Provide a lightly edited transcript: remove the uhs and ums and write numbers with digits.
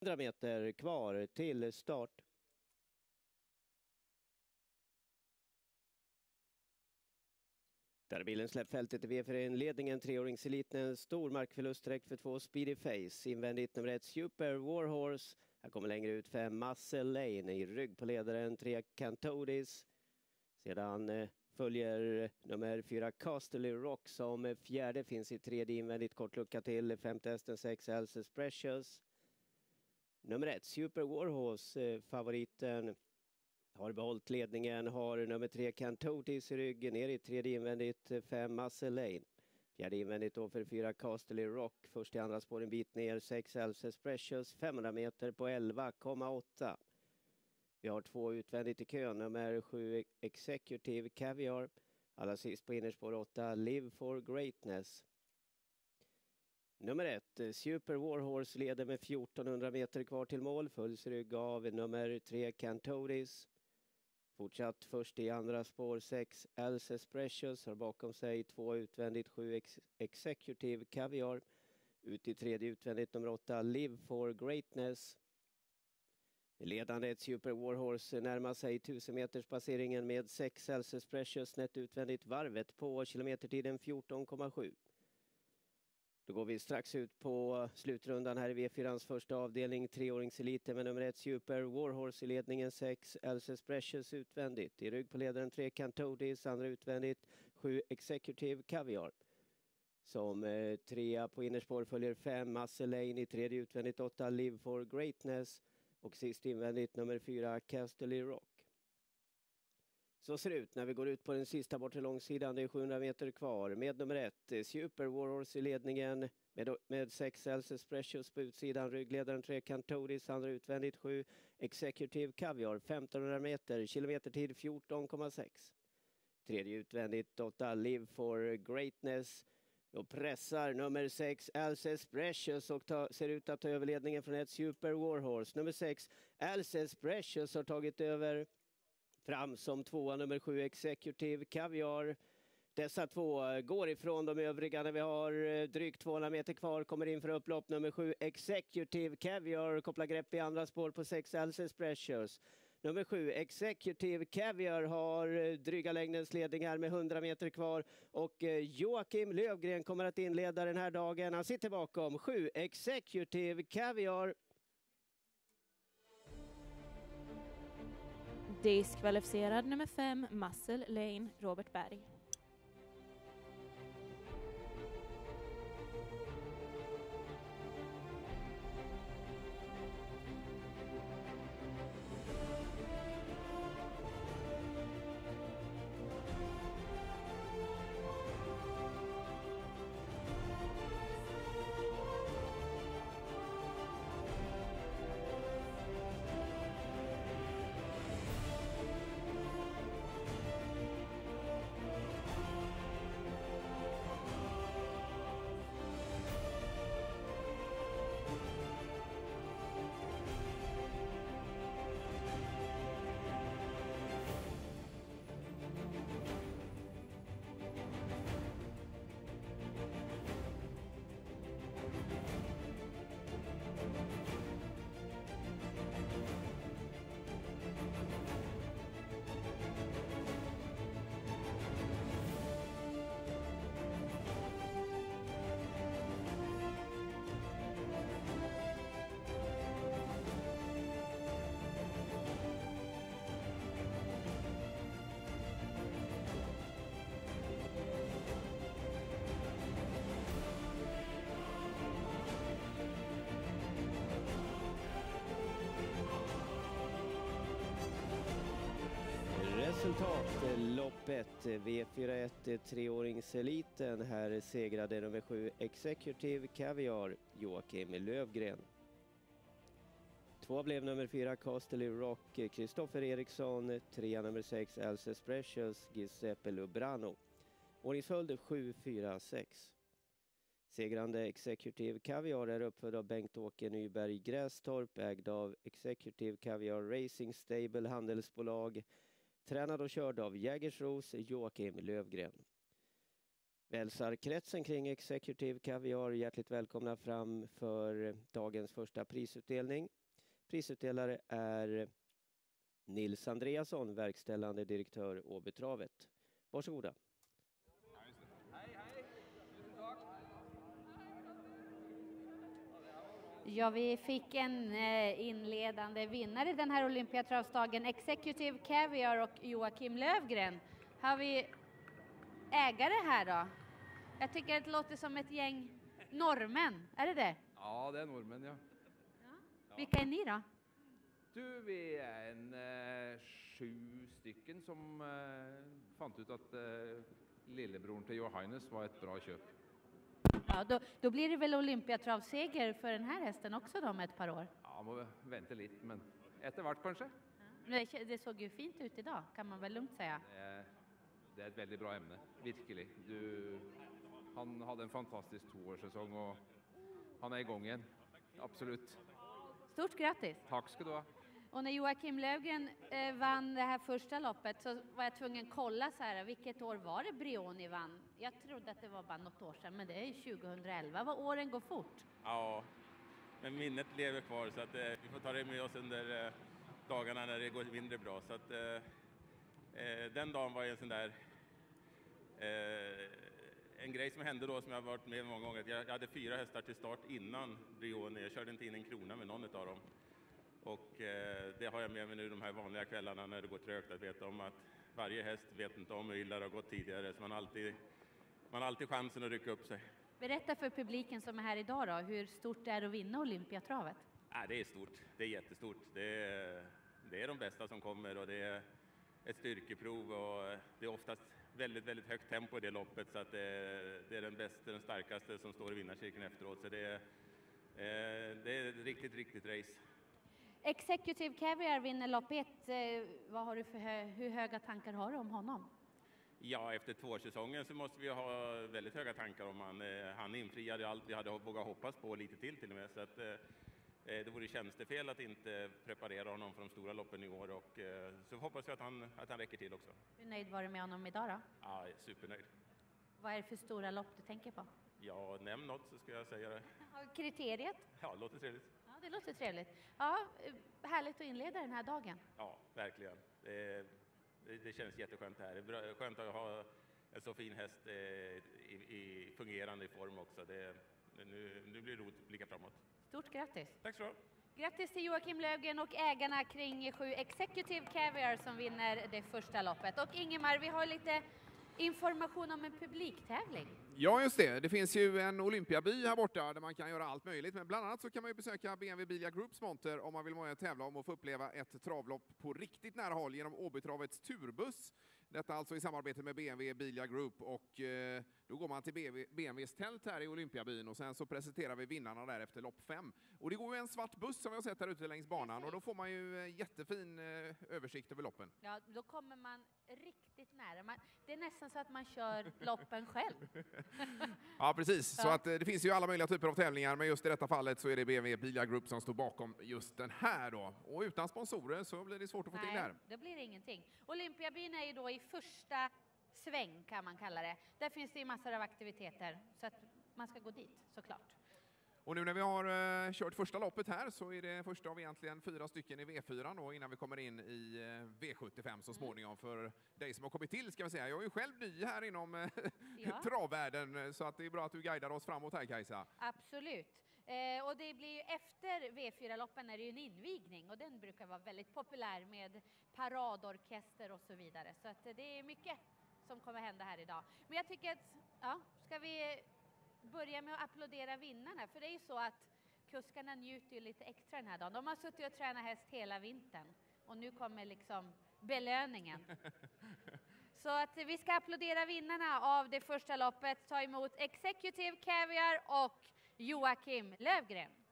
100 meter kvar till start. Där bilen släppfältet i V4-inledningen, treåringseliten, en stor markförlust direkt för 2 Speedy Face. Invändigt nummer 1 Super Warhorse. Här kommer längre ut 5 Muscle Lane i rygg på ledaren, 3 Cantodis. Sedan följer nummer 4 Castle Rock som fjärde, finns i tredje invändigt, kort lucka till. Femte hästen 6 Alces Precious. Nummer 1 Super Warhorse, favoriten, har behållit ledningen, har nummer 3 Cantodis i ryggen, ner i tredje invändigt 5 Muscle Lane. Fjärde invändigt då för 4 Castle Rock, först i andra spår en bit ner 6 Alces Precious, 500 meter på 11,8. Vi har 2 utvändigt i kön, nummer 7 Executive Caviar, allra sist på innerspår 8 Live for Greatness. Nummer 1 Super Warhorse leder med 1400 meter kvar till mål, följs rygg av nummer 3 Cantodis. Fortsatt först i andra spår 6 Alces Precious, har bakom sig 2 utvändigt 7 Executive Caviar. Ut i tredje utvändigt nummer 8 Live for Greatness. Ledande ett Super Warhorse närmar sig 1000 meters passeringen med 6 Alces Precious nätt utvändigt, varvet på kilometertiden 14,7. Då går vi strax ut på slutrundan här i V4ans första avdelning, treåringseliten med nummer 1 Super Warhorse i ledningen, 6 Alces Precious utvändigt. I rygg på ledaren 3 Cantodis, andra utvändigt 7 Executive Caviar. Som trea på innerspår följer 5 Muscle Lane, i tredje utvändigt 8 Live for Greatness och sist invändigt nummer 4 Castle Rock. Så ser det ut när vi går ut på den sista bortre långsidan. Det är 700 meter kvar med nummer 1 Super Warhorse i ledningen med 6 Alces Precious på utsidan. Ryggledaren 3 Cantodis, andra utvändigt 7 Executive Caviar. 1500 meter, kilometertid 14,6. Tredje utvändigt 8 Live for Greatness. Och pressar nummer 6 Alces Precious och ser ut att ta över ledningen från ett Super Warhorse. Nummer 6 Alces Precious har tagit över fram som tvåa nummer 7 Executive Caviar. Dessa två går ifrån de övriga när vi har drygt 200 meter kvar. Kommer in för upplopp nummer 7 Executive Caviar. Kopplar grepp i andra spår på 6 Alces Precious. Nummer 7 Executive Caviar har dryga längdens ledningar med 100 meter kvar. Och Joakim Lövgren kommer att inleda den här dagen. Han sitter bakom 7 Executive Caviar. Diskvalificerad nummer 5 Muscle Lane, Robert Berg. Resultat, loppet V41 treåringseliten. Här segrade nummer 7 Executive Caviar, Joakim Lövgren. Två blev nummer 4 Castle Rock, Kristoffer Eriksson. Trea nummer 6 Alces Precious, Giuseppe Lubrano. Ordningsföljd 7-4-6. Segrande Executive Caviar är uppfödd av Bengt-Åke Nyberg Grästorp, ägd av Executive Caviar Racing Stable handelsbolag. Tränad och körd av Jägersros Joakim Lövgren. Välsar kretsen kring Executive Caviar. Hjärtligt välkomna fram för dagens första prisutdelning. Prisutdelare är Nils Andreasson, verkställande direktör Åbytravet. Varsågoda. Ja, vi fick en inledande vinnare den här Olympiatravsdagen, Executive Caviar och Joakim Lövgren. Har vi ägare här då? Jag tycker att det låter som ett gäng norrmän, är det det? Ja, det är norrmän, ja. Vilka är ni då? Du, vi är en 7 stycken som fann ut att lillebroren till Johannes var ett bra köp. Ja, då blir det väl Olympiatravseger för den här hästen också då om ett par år? Ja, må vänta lite, men eftervart kanske. Det såg ju fint ut idag, kan man väl lugnt säga. Det är ett väldigt bra ämne, verkligen. Han hade en fantastisk 2-årssäsong och han är igång igen, absolut. Stort grattis! Tack ska du ha. Och när Joakim Lövgren vann det här första loppet så var jag tvungen att kolla så här, vilket år var det Brioni vann? Jag trodde att det var bara något år sedan, men det är 2011. Vad åren går fort. Ja, men minnet lever kvar så att vi får ta det med oss under dagarna när det går mindre bra. Så att den dagen var en sån där en grej som hände då som jag har varit med många gånger. Jag hade 4 hästar till start innan Brioni. Jag körde inte in en krona med någon av dem. Och det har jag med mig nu de här vanliga kvällarna när det går trögt att veta om att varje häst vet inte om hur illa det har gått tidigare. Så man har alltid chansen att rycka upp sig. Berätta för publiken som är här idag då, hur stort det är att vinna Olympiatravet? Det är stort, det är jättestort. Det är de bästa som kommer och det är ett styrkeprov och det är oftast väldigt, väldigt högt tempo i det loppet så att det är den bästa, den starkaste som står i vinnarcirkeln efteråt. Så det är ett riktigt, riktigt race. Executive Caviar vinner lopp 1. Vad har du hur höga tankar har du om honom? Ja, efter 2-årssäsongen så måste vi ha väldigt höga tankar om han infriade allt vi hade vågat hoppas på lite till och med. Så att det vore tjänstefel att inte preparera honom för de stora loppen i år och så hoppas vi att han räcker till också. Hur nöjd var du med honom idag då? Ja, supernöjd. Vad är det för stora lopp du tänker på? Ja, nämn något så ska jag säga det. Kriteriet? Ja, det låter trevligt. Ja, det låter trevligt. Ja, härligt att inleda den här dagen. Ja, verkligen. Det känns jätteskönt här. Det är skönt att ha en så fin häst i fungerande form också. Nu blir det roligt att blicka framåt. Stort grattis! Tack så mycket. Grattis till Joakim Lövgren och ägarna kring 7 Executive Caviar som vinner det första loppet. Och Ingemar, vi har lite information om en publiktävling. Ja, just det. Det finns ju en Olympiaby här borta där man kan göra allt möjligt. Men bland annat så kan man ju besöka BMW Bilia Groups monter om man vill vara med och tävla om att få uppleva ett travlopp på riktigt nära håll genom Åbytravets turbuss. Detta alltså i samarbete med BMW Bilia Group och då går man till BMWs tält här i Olympiabyn och sen så presenterar vi vinnarna där efter lopp 5. Och det går ju en svart buss som vi har sett här ute längs banan och då får man ju jättefin översikt över loppen. Ja, då kommer man riktigt nära. Det är nästan så att man kör loppen själv. Ja, precis. Så att det finns ju alla möjliga typer av tävlingar, men just i detta fallet så är det BMW Bilia Group som står bakom just den här då. Och utan sponsorer så blir det svårt att få till det här. Det blir ingenting. Olympiabyn är ju då i första sväng kan man kalla det. Där finns det ju massor av aktiviteter så att man ska gå dit såklart. Och nu när vi har kört första loppet här så är det första av egentligen 4 stycken i V4 då, innan vi kommer in i V75 så småningom för dig som har kommit till ska vi säga. Jag är ju själv ny här inom travvärlden så att det är bra att du guidar oss framåt här, Kajsa. Absolut. Och det blir ju efter V4-loppen är det ju en invigning och den brukar vara väldigt populär med paradorkester och så vidare. Så att det är mycket som kommer hända här idag. Men jag tycker att, ska vi börja med att applådera vinnarna? För det är ju så att kuskarna njuter ju lite extra den här dagen. De har suttit och tränat häst hela vintern och nu kommer liksom belöningen. Så att vi ska applådera vinnarna av det första loppet. Ta emot Executive Caviar och Joakim Lövgren.